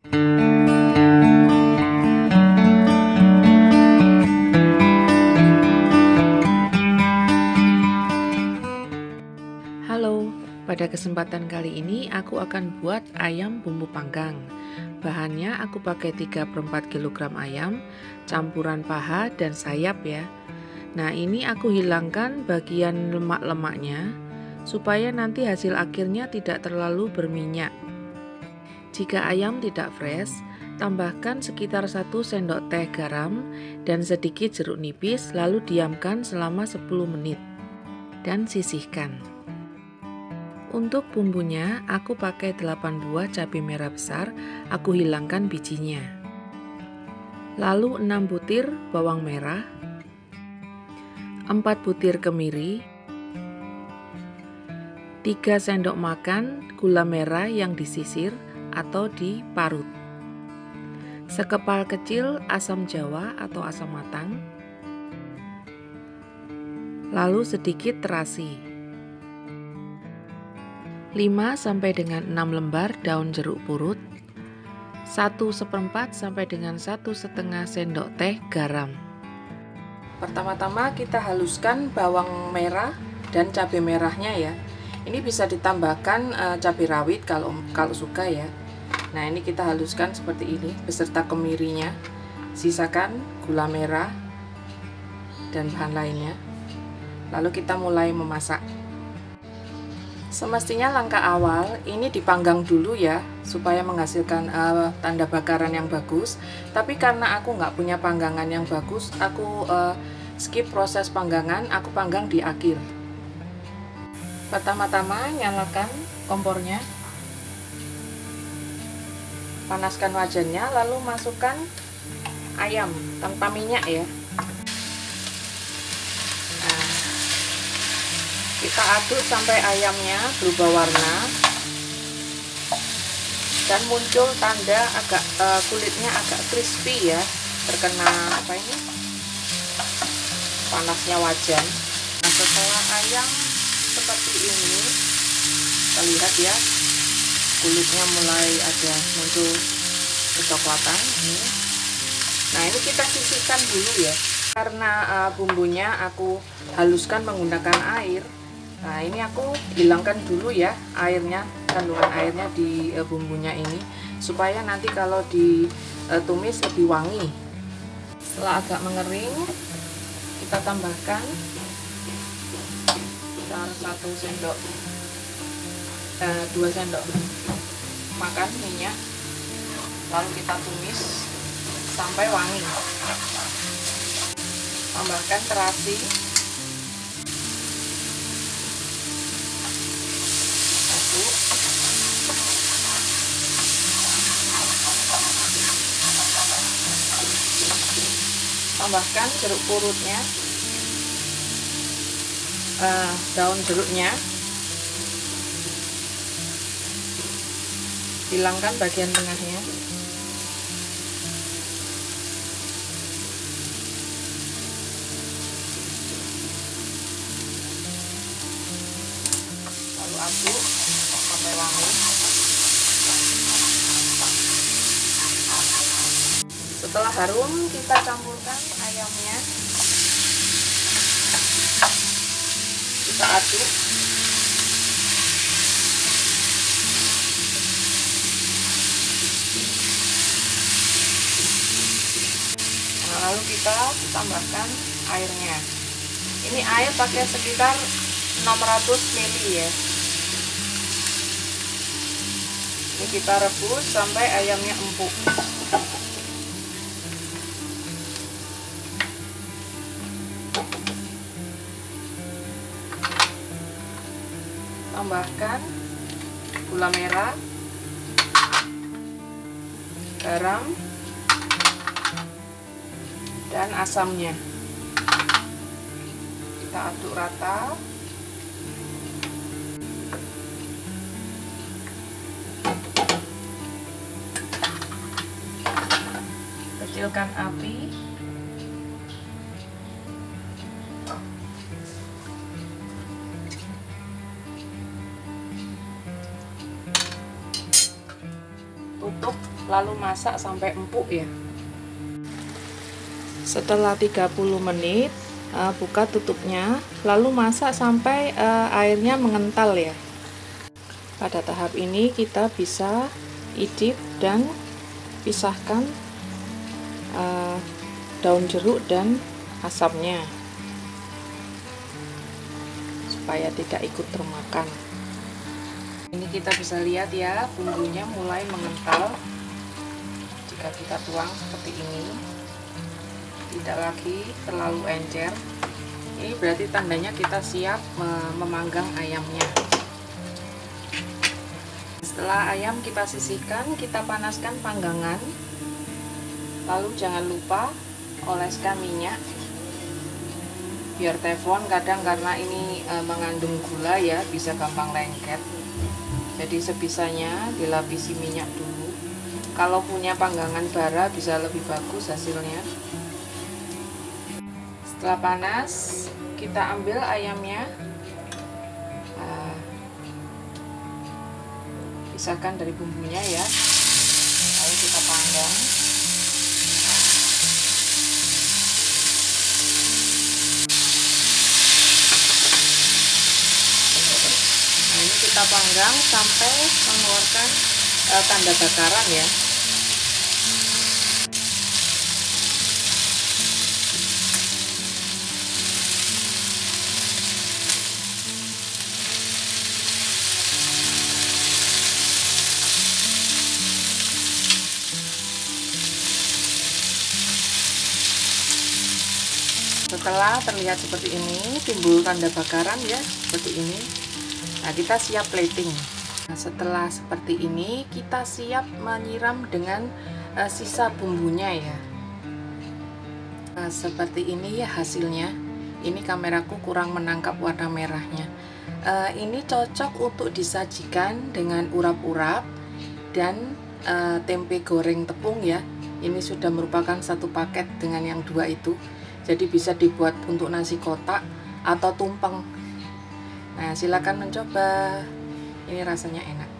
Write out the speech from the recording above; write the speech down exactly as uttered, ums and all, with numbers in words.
Halo, pada kesempatan kali ini aku akan buat ayam bumbu panggang. Bahannya aku pakai tiga per empat kilogram ayam, campuran paha dan sayap ya. Nah, ini aku hilangkan bagian lemak-lemaknya supaya nanti hasil akhirnya tidak terlalu berminyak. Jika ayam tidak fresh, tambahkan sekitar satu sendok teh garam dan sedikit jeruk nipis, lalu diamkan selama sepuluh menit dan sisihkan. Untuk bumbunya, aku pakai delapan buah cabai merah besar, aku hilangkan bijinya. Lalu enam butir bawang merah, empat butir kemiri, tiga sendok makan gula merah yang disisir atau diparut, sekepal kecil asam jawa atau asam matang, lalu sedikit terasi. lima sampai dengan enam lembar daun jeruk purut, satu seperempat sampai dengan satu setengah sendok teh garam. Pertama-tama kita haluskan bawang merah dan cabai merahnya ya. Ini bisa ditambahkan e, cabai rawit kalau kalau suka ya. Nah, ini kita haluskan seperti ini beserta kemirinya. Sisakan gula merah dan bahan lainnya. Lalu kita mulai memasak. Semestinya langkah awal ini dipanggang dulu ya, supaya menghasilkan uh, tanda bakaran yang bagus. Tapi karena aku nggak punya panggangan yang bagus, aku uh, skip proses panggangan, aku panggang di akhir. Pertama-tama nyalakan kompornya, panaskan wajannya, lalu masukkan ayam tanpa minyak ya. Kita aduk sampai ayamnya berubah warna dan muncul tanda agak uh, kulitnya agak crispy ya, terkena apa ini panasnya wajan. Nah, setelah ayam seperti ini, kita lihat ya, kulitnya mulai ada muncul kecoklatan ini. Nah, ini kita sisihkan dulu ya, karena uh, bumbunya aku haluskan menggunakan air. Nah, ini aku hilangkan dulu ya airnya, kandungan airnya di e, bumbunya ini, supaya nanti kalau ditumis lebih wangi. Setelah agak mengering, kita tambahkan sekitar satu sendok, eh, dua sendok makan minyak, lalu kita tumis sampai wangi. Tambahkan terasi, tambahkan jeruk purutnya, uh, daun jeruknya, hilangkan bagian tengahnya, lalu aduk sampai wangi. Setelah harum, kita campurkan ayamnya, kita aduk, nah, lalu kita tambahkan airnya. Ini air pakai sekitar enam ratus mililiter ya. Ini kita rebus sampai ayamnya empuk. Tambahkan gula merah, garam, dan asamnya. Kita aduk rata. Kecilkan api. Tutup lalu masak sampai empuk ya. Setelah tiga puluh menit, uh, buka tutupnya, lalu masak sampai uh, airnya mengental ya. Pada tahap ini kita bisa idip dan pisahkan uh, daun jeruk dan asamnya supaya tidak ikut termakan. Ini kita bisa lihat ya, bumbunya mulai mengental. Jika kita tuang seperti ini, tidak lagi terlalu encer. Ini berarti tandanya kita siap memanggang ayamnya. Setelah ayam kita sisihkan, kita panaskan panggangan. Lalu jangan lupa oleskan minyak biar teflon, kadang karena ini e, mengandung gula ya, bisa gampang lengket. Jadi sebisanya dilapisi minyak dulu. Kalau punya panggangan bara bisa lebih bagus hasilnya. Setelah panas, kita ambil ayamnya, uh, pisahkan dari bumbunya ya, lalu kita panggang. Nah, ini kita panggang sampai mengeluarkan uh, tanda bakaran ya. Setelah terlihat seperti ini, timbul tanda bakaran ya, seperti ini. Nah, kita siap plating. Nah, setelah seperti ini, kita siap menyiram dengan uh, sisa bumbunya ya. Nah, seperti ini ya hasilnya. Ini kameraku kurang menangkap warna merahnya. Uh, ini cocok untuk disajikan dengan urap-urap dan uh, tempe goreng tepung ya. Ini sudah merupakan satu paket dengan yang dua itu. Jadi bisa dibuat untuk nasi kotak atau tumpeng. Nah, silakan mencoba. Ini rasanya enak.